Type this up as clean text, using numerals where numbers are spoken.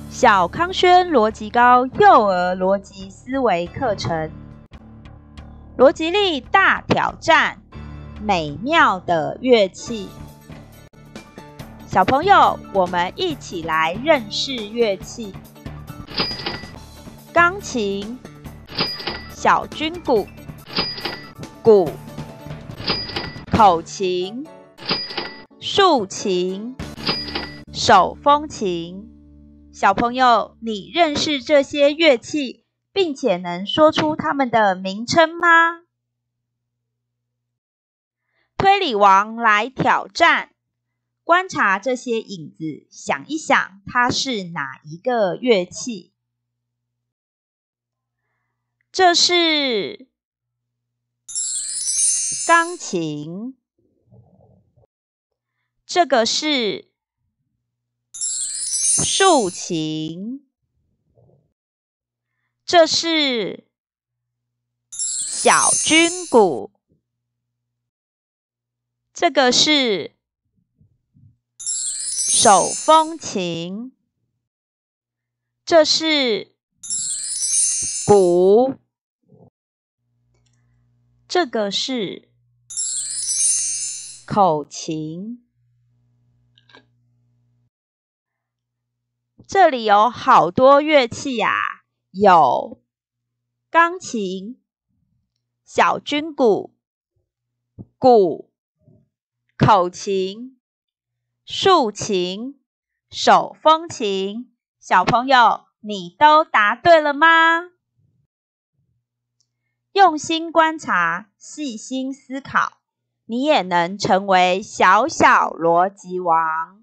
小康轩逻辑高幼儿逻辑思维课程，逻辑力大挑战，美妙的乐器。小朋友，我们一起来认识乐器。钢琴、小军鼓、鼓、口琴、竖琴、手风琴。小朋友，你认识这些乐器，并且能说出它们的名称吗？推理王来挑战，观察这些影子，想一想它是哪一个乐器？这是钢琴，这个是竖琴，这是小军鼓，这个是手风琴，这是鼓，这个是口琴。这里有好多乐器啊，有钢琴、小军鼓、鼓、口琴、竖琴、手风琴。小朋友，你都答对了吗？用心观察，细心思考，你也能成为小小逻辑王。